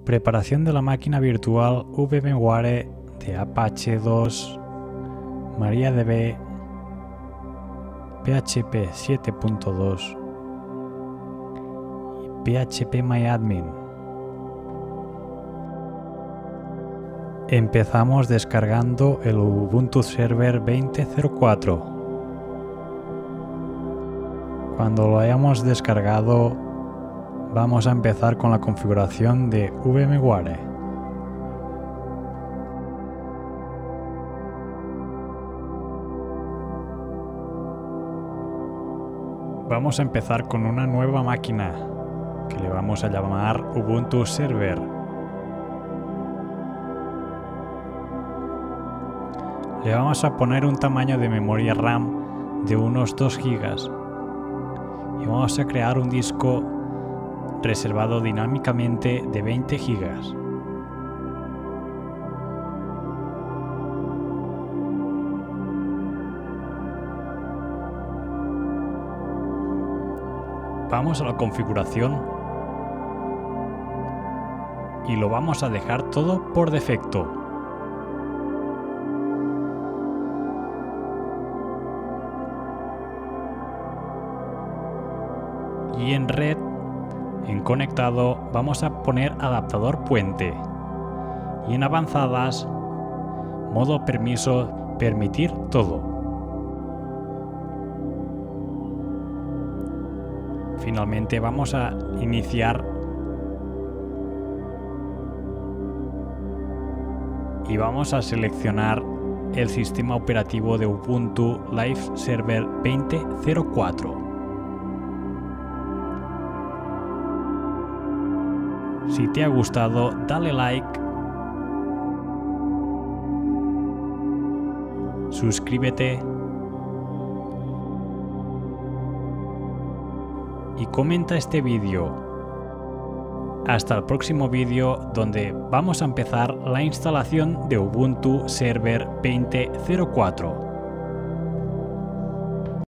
Preparación de la máquina virtual VMware de Apache 2, MariaDB, PHP 7.2 y PHPMyAdmin. Empezamos descargando el Ubuntu Server 20.04. Cuando lo hayamos descargado, vamos a empezar con la configuración de VMware. Vamos a empezar con una nueva máquina que le vamos a llamar Ubuntu Server. Le vamos a poner un tamaño de memoria RAM de unos 2 GB y vamos a crear un disco reservado dinámicamente de 20 GB. Vamos a la configuración y lo vamos a dejar todo por defecto. Y en red, en conectado, vamos a poner adaptador puente. Y en avanzadas, modo permiso, permitir todo. Finalmente vamos a iniciar y vamos a seleccionar el sistema operativo de Ubuntu Live Server 20.04. Si te ha gustado, dale like, suscríbete y comenta este vídeo. Hasta el próximo vídeo, donde vamos a empezar la instalación de Ubuntu Server 20.04.